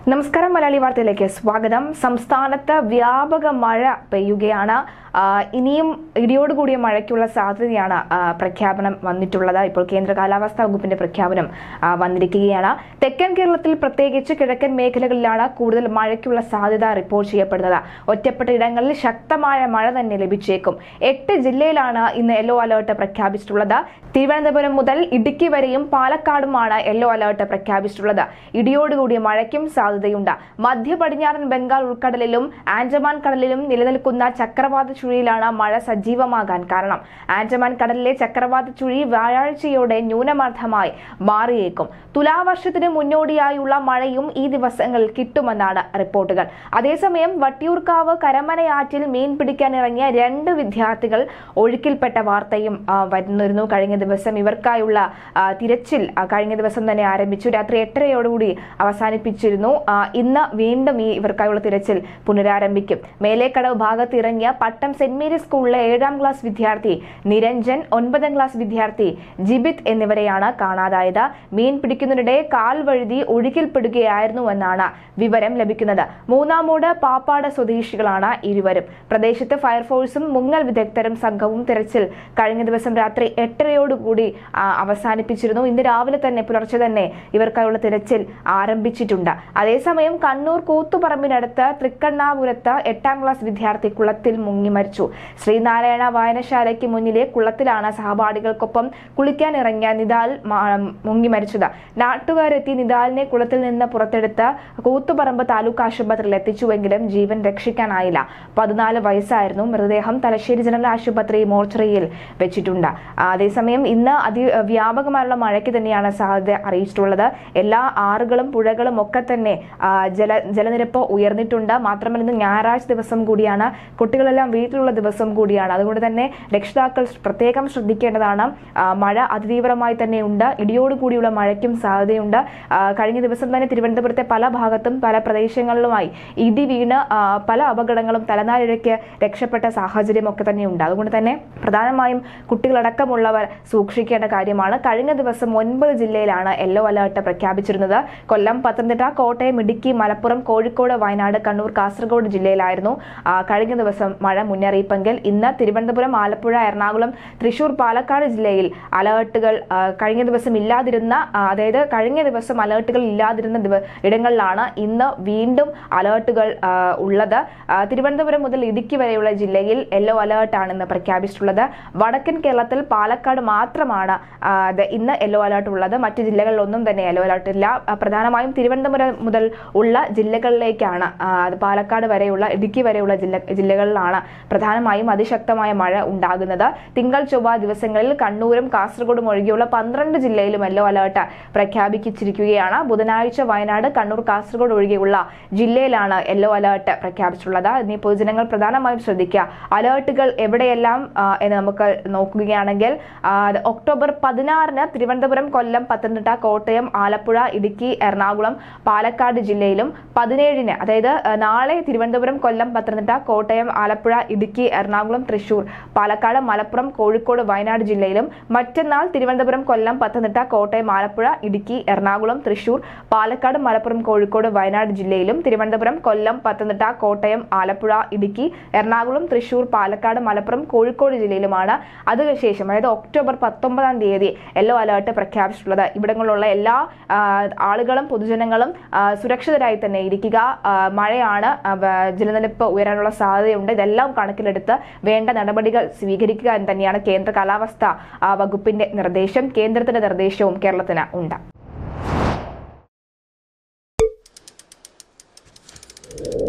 നമസ്കാരം മലയാളി വാർത്തയിലേക്ക് സ്വാഗതം. സംസ്ഥാനത്ത് വ്യാപക മഴ പെയ്യുകയാണ്. ഇനിയും ഇടിയോടുകൂടിയ മഴയ്ക്കുള്ള സാധ്യതയാണ് പ്രഖ്യാപനം വന്നിട്ടുള്ളത്. ഇപ്പോൾ കേന്ദ്ര കാലാവസ്ഥാ വകുപ്പിന്റെ പ്രഖ്യാപനം വന്നിരിക്കുകയാണ്. തെക്കൻ കേരളത്തിൽ പ്രത്യേകിച്ച് കിഴക്കൻ മേഖലകളിലാണ് കൂടുതൽ മഴയ്ക്കുള്ള സാധ്യത റിപ്പോർട്ട് ചെയ്യപ്പെടുന്നത്. ഒറ്റപ്പെട്ട ഇടങ്ങളിൽ ശക്തമായ മഴ തന്നെ ലഭിച്ചേക്കും. 8 ജില്ലയിലാണ് ഇന്ന് യെല്ലോ അലർട്ട് പ്രഖ്യാപിച്ചിട്ടുള്ളത്. തിരുവനന്തപുരം മുതൽ ഇടുക്കി വരെയും പാലക്കാടുമാണ് യെല്ലോ അലർട്ട് പ്രഖ്യാപിച്ചിട്ടുള്ളത്. ഇടിയോടുകൂടിയ മഴയ്ക്കും സാധ്യതയുണ്ട്. മധ്യ പടിഞ്ഞാറൻ ബംഗാൾ ഉൾക്കടലിലും ആൻഡമാൻ കടലിലും നിലനിൽക്കുന്ന ചക്രവാത ചുഴിയിലാണ് മഴ സജീവമാകാൻ കാരണം. ആൻഡമാൻ കടലിലെ ചക്രവാത ചുഴി വ്യാഴാഴ്ചയോടെ ന്യൂനമർദ്ദമായി മാറിയേക്കും. തുലാവർഷത്തിന് മുന്നോടിയായുള്ള മഴയും ഈ ദിവസങ്ങളിൽ കിട്ടുമെന്നാണ് റിപ്പോർട്ടുകൾ. അതേസമയം വട്ടിയൂർക്കാവ് കരമനയാറ്റിൽ മീൻ പിടിക്കാനിറങ്ങിയ 2 വിദ്യാർത്ഥികൾ ഒഴുക്കിൽപ്പെട്ട വാർത്തയും വരുന്നിരുന്നു. കഴിഞ്ഞ ദിവസം ഇവർക്കായുള്ള തിരച്ചിൽ കഴിഞ്ഞ ദിവസം തന്നെ ആരംഭിച്ചു. രാത്രി 8:30യോടുകൂടി അവസാനിപ്പിച്ചിരുന്നു. ഇന്ന് വീണ്ടും ഇവർക്കായുള്ള തിരച്ചിൽ പുനരാരംഭിക്കും. മേലേക്കടവ് ഭാഗത്ത് ഇറങ്ങിയ പട്ടം സെന്റ് മേരീസ് സ്കൂളിലെ 7ാം ക്ലാസ് വിദ്യാർത്ഥി നിരഞ്ജൻ, 9ാം ക്ലാസ് വിദ്യാർത്ഥി ജിബിത് എന്നിവരെയാണ് കാണാതായത്. മീൻ പിടിക്കുന്നതിനിടെ കാൽ വഴുതി ഒഴുക്കിൽപ്പെടുകയായിരുന്നുവെന്നാണ് വിവരം ലഭിക്കുന്നത്. മൂന്നാമൂട് പാപ്പാട് സ്വദേശികളാണ് ഇരുവരും. പ്രദേശത്ത് ഫയർഫോഴ്സും മുങ്ങൽ വിദഗ്ധരും സംഘവും തിരച്ചിൽ കഴിഞ്ഞ ദിവസം രാത്രി 8:30യോടുകൂടി അവസാനിപ്പിച്ചിരുന്നു. ഇന്ന് രാവിലെ തന്നെ പുലർച്ചെ തന്നെ ഇവർക്കായുള്ള തിരച്ചിൽ ആരംഭിച്ചിട്ടുണ്ട്. അതേസമയം കണ്ണൂർ കൂത്തുപറമ്പിനടുത്ത് തൃക്കണ്ണാപുരത്ത് 8ാം ക്ലാസ് വിദ്യാർത്ഥി കുളത്തിൽ മുങ്ങി മരിച്ചു. ശ്രീനാരായണ വായനശാലയ്ക്ക് മുന്നിലെ കുളത്തിലാണ് സഹപാഠികൾക്കൊപ്പം കുളിക്കാനിറങ്ങിയ നിദാൽ മുങ്ങി മരിച്ചത്. നാട്ടുകാരെത്തി നിദാലിനെ കുളത്തിൽ നിന്ന് പുറത്തെടുത്ത് കൂത്തുപറമ്പ് താലൂക്ക് ആശുപത്രിയിൽ എത്തിച്ചുവെങ്കിലും ജീവൻ രക്ഷിക്കാനായില്ല. 14 വയസ്സായിരുന്നു. മൃതദേഹം തലശ്ശേരി ജനറൽ ആശുപത്രി മോർച്ചറിയിൽ വെച്ചിട്ടുണ്ട്. അതേസമയം ഇന്ന് അതിവ്യാപകമായുള്ള മഴയ്ക്ക് തന്നെയാണ് സാധ്യത അറിയിച്ചിട്ടുള്ളത്. എല്ലാ ആറുകളും പുഴകളും ഒക്കെ തന്നെ ജലനിരപ്പ് ഉയർന്നിട്ടുണ്ട്. മാത്രമല്ല ഇന്ന് ഞായറാഴ്ച ദിവസം കൂടിയാണ്. കുട്ടികളെല്ലാം വീട്ടിലുള്ള ദിവസം കൂടിയാണ്. അതുകൊണ്ട് തന്നെ രക്ഷിതാക്കൾ പ്രത്യേകം ശ്രദ്ധിക്കേണ്ടതാണ്. മഴ അതിതീവ്രമായി തന്നെ ഉണ്ട്. ഇടിയോടുകൂടിയുള്ള മഴയ്ക്കും സാധ്യതയുണ്ട്. കഴിഞ്ഞ ദിവസം തന്നെ തിരുവനന്തപുരത്തെ പല ഭാഗത്തും പല പ്രദേശങ്ങളിലുമായി ഇടി വീണ് പല അപകടങ്ങളും തലനാരിഴയ്ക്ക് രക്ഷപ്പെട്ട സാഹചര്യം ഒക്കെ തന്നെയുണ്ട്. അതുകൊണ്ട് തന്നെ പ്രധാനമായും കുട്ടികളടക്കമുള്ളവർ സൂക്ഷിക്കേണ്ട കാര്യമാണ്. കഴിഞ്ഞ ദിവസം 9 ജില്ലയിലാണ് യെല്ലോ അലർട്ട് പ്രഖ്യാപിച്ചിരുന്നത്. കൊല്ലം, പത്തനംതിട്ട, കോട്ടയം, ഇടുക്കി, മലപ്പുറം, കോഴിക്കോട്, വയനാട്, കണ്ണൂർ, കാസർഗോഡ് ജില്ലയിലായിരുന്നു കഴിഞ്ഞ ദിവസം മഴ മുന്നറിയിപ്പെങ്കിൽ ഇന്ന് തിരുവനന്തപുരം, ആലപ്പുഴ, എറണാകുളം, തൃശൂർ, പാലക്കാട് ജില്ലയിൽ അലർട്ടുകൾ കഴിഞ്ഞ ദിവസം ഇല്ലാതിരുന്ന അലർട്ടുകൾ ഇല്ലാതിരുന്ന ഇടങ്ങളിലാണ് ഇന്ന് വീണ്ടും അലർട്ടുകൾ ഉള്ളത്. തിരുവനന്തപുരം മുതൽ ഇടുക്കി വരെയുള്ള ജില്ലയിൽ യെല്ലോ അലർട്ടാണ് ഇന്ന് പ്രഖ്യാപിച്ചിട്ടുള്ളത്. വടക്കൻ കേരളത്തിൽ പാലക്കാട് മാത്രമാണ് ഇന്ന് യെല്ലോ അലർട്ട് ഉള്ളത്. മറ്റു ജില്ലകളിലൊന്നും തന്നെ യെല്ലോ അലർട്ട് ഇല്ല. പ്രധാനമായും തിരുവനന്തപുരം മുതൽ ഉള്ള ജില്ലകളിലേക്കാണ്, പാലക്കാട് വരെയുള്ള ഇടുക്കി വരെയുള്ള ജില്ലകളിലാണ് പ്രധാനമായും അതിശക്തമായ മഴ ഉണ്ടാകുന്നത്. തിങ്കൾ, ചൊവ്വ ദിവസങ്ങളിൽ കണ്ണൂരും കാസർഗോഡും ഒഴികെയുള്ള 12 ജില്ലയിലും യെല്ലോ അലർട്ട് പ്രഖ്യാപിച്ചിരിക്കുകയാണ്. ബുധനാഴ്ച വയനാട്, കണ്ണൂർ, കാസർഗോഡ് ഒഴികെയുള്ള ജില്ലയിലാണ് യെല്ലോ അലർട്ട് പ്രഖ്യാപിച്ചിട്ടുള്ളത്. ഇനി പൊതുജനങ്ങൾ പ്രധാനമായും ശ്രദ്ധിക്കുക. അലർട്ടുകൾ എവിടെയെല്ലാം എന്ന് നമുക്ക് നോക്കുകയാണെങ്കിൽ ഒക്ടോബർ 16-ന് തിരുവനന്തപുരം, കൊല്ലം, പത്തനംതിട്ട, കോട്ടയം, ആലപ്പുഴ, ഇടുക്കി, എറണാകുളം, പാലക്കാട് ജില്ലയിലും 17-ന് അതായത് നാളെ തിരുവനന്തപുരം, കൊല്ലം, പത്തനംതിട്ട, കോട്ടയം, ആലപ്പുഴ, ഇടുക്കി, എറണാകുളം, തൃശൂർ, പാലക്കാട്, മലപ്പുറം, കോഴിക്കോട്, വയനാട് ജില്ലയിലും മറ്റന്നാൾ തിരുവനന്തപുരം, കൊല്ലം, പത്തനംതിട്ട, കോട്ടയം, ആലപ്പുഴ, ഇടുക്കി, എറണാകുളം, തൃശൂർ, പാലക്കാട്, മലപ്പുറം, കോഴിക്കോട്, വയനാട് ജില്ലയിലും തിരുവനന്തപുരം, കൊല്ലം, പത്തനംതിട്ട, കോട്ടയം, ആലപ്പുഴ, ഇടുക്കി, എറണാകുളം, തൃശൂർ, പാലക്കാട്, മലപ്പുറം, കോഴിക്കോട് ജില്ലയിലുമാണ് അതിനുശേഷം അതായത് ഒക്ടോബർ 19-ാം തീയതി യെല്ലോ അലർട്ട് പ്രഖ്യാപിച്ചിട്ടുള്ളത്. ഇവിടങ്ങളിലുള്ള എല്ലാ ആളുകളും പൊതുജനങ്ങളും സുരക്ഷിതരായി തന്നെ ഇരിക്കുക. മഴയാണ്, ജലനിരപ്പ് ഉയരാനുള്ള സാധ്യതയുണ്ട്. ഇതെല്ലാം കണക്കിലെടുത്ത് വേണ്ട നടപടികൾ സ്വീകരിക്കുക എന്ന് തന്നെയാണ് കേന്ദ്ര കാലാവസ്ഥാ വകുപ്പിന്റെ നിർദ്ദേശം. കേന്ദ്രത്തിന്റെ നിർദ്ദേശവും കേരളത്തിന് ഉണ്ട്.